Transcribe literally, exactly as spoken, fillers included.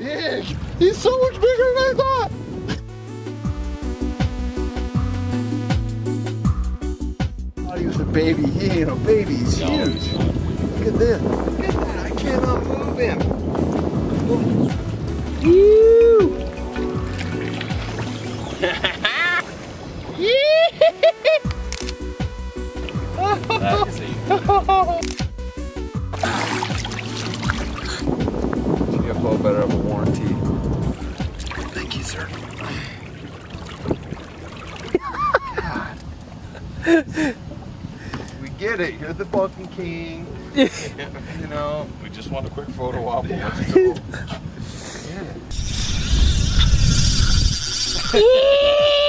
big. He's so much bigger than I thought. I thought he was a baby. He ain't a baby. He's No, huge. he's not. Look at this. Look at that. I cannot move him. Woo! That is a G F O better have a warranty. Thank you, sir. We get it. You're the Bucking King. You know. We just want a quick photo op. Let's go. Yeah.